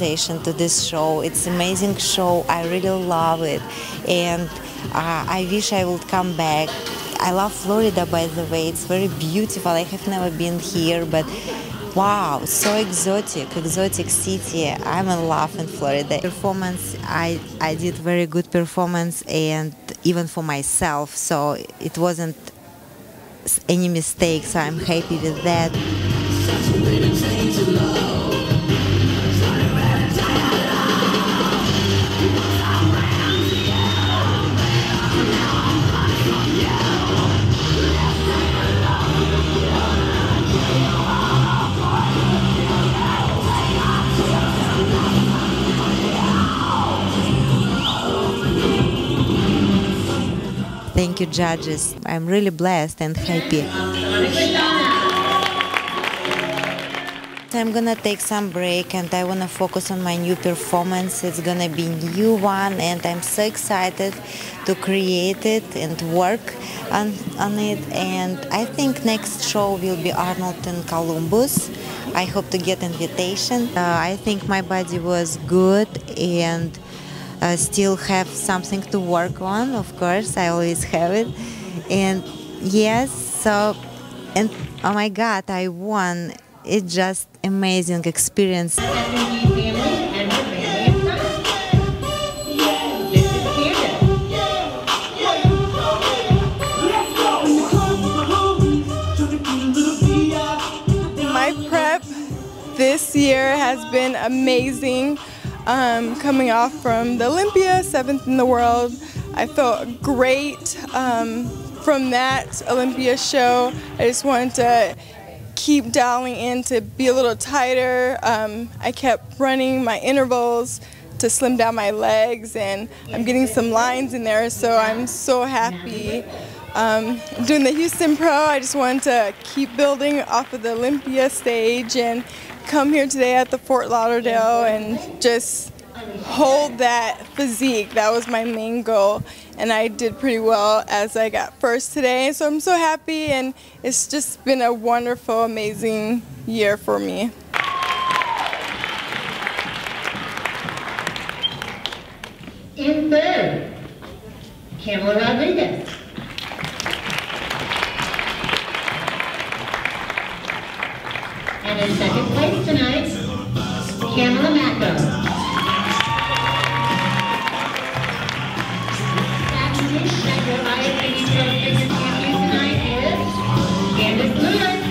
organization to this show. It's an amazing show. I really love it, and I wish I would come back. I love Florida, by the way. It's very beautiful. I have never been here, but wow, so exotic city. I'm in love in Florida. Performance, I did very good performance, and even for myself, so it wasn't any mistake, so I'm happy with that. Thank you, judges. I'm really blessed and happy. I'm gonna take some break and I wanna focus on my new performance. It's gonna be a new one, and I'm so excited to create it and work on it. And I think next show will be Arnold in Columbus. I hope to get invitation. I think my body was good, and still have something to work on, of course. I always have it. And yes, so, and oh my God, I won. It's just amazing experience. My prep this year has been amazing. Coming off from the Olympia, 7th in the world, I felt great from that Olympia show. I just wanted to keep dialing in to be a little tighter. I kept running my intervals to slim down my legs, and I'm getting some lines in there, so I'm so happy. Doing the Houston Pro, I just wanted to keep building off of the Olympia stage and come here today at the Fort Lauderdale and just hold that physique. That was my main goal, and I did pretty well as I got first today, so I'm so happy, and it's just been a wonderful, amazing year for me. In third, Kamala Rodriguez. And in second place tonight, Kamala Macco. And your IFBB Fitness Champion tonight is Candace Lewis.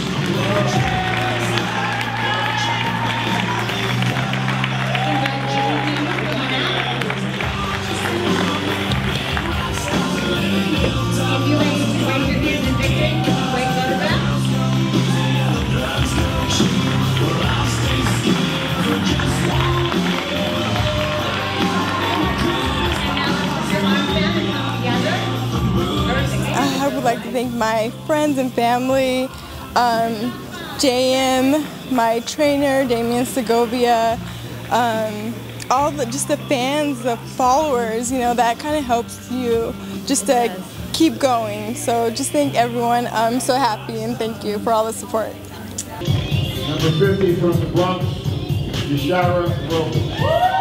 If you ladies can raise your hands in victory, you can wave photographs. I would like to thank my friends and family, JM, my trainer, Damian Segovia, just the fans, the followers, you know, that kind of helps you just to keep going. So just thank everyone. I'm so happy, and thank you for all the support. Number 50 from the Bronx, Yashara Wilson.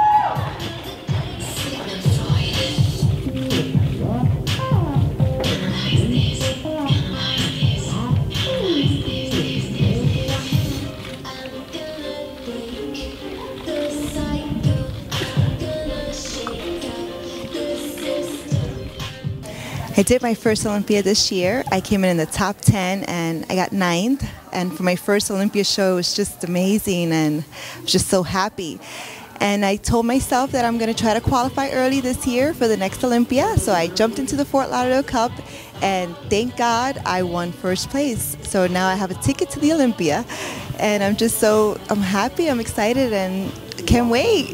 I did my first Olympia this year. I came in the top 10 and I got 9th. And for my first Olympia show, it was just amazing, and I was just so happy. And I told myself that I'm going to try to qualify early this year for the next Olympia. So I jumped into the Fort Lauderdale Cup, and thank God I won first place. So now I have a ticket to the Olympia, and I'm happy, I'm excited, and can't wait.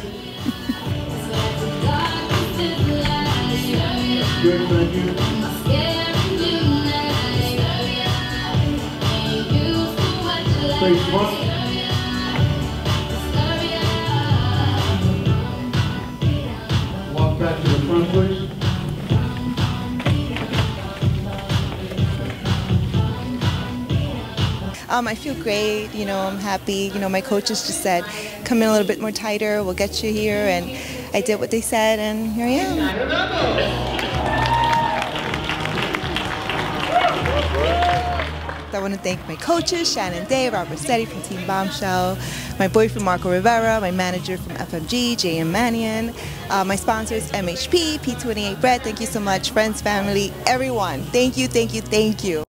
Good, thank you. Face front. Walk back to the front, please. I feel great. You know, I'm happy. You know, my coaches just said, come in a little bit more tighter. We'll get you here. And I did what they said, and here I am. I want to thank my coaches, Shannon Day, Robert Steady from Team Bombshell, my boyfriend Marco Rivera, my manager from FMG, J.M. Mannion, my sponsors MHP, P28 Bread, thank you so much, friends, family, everyone. Thank you, thank you, thank you.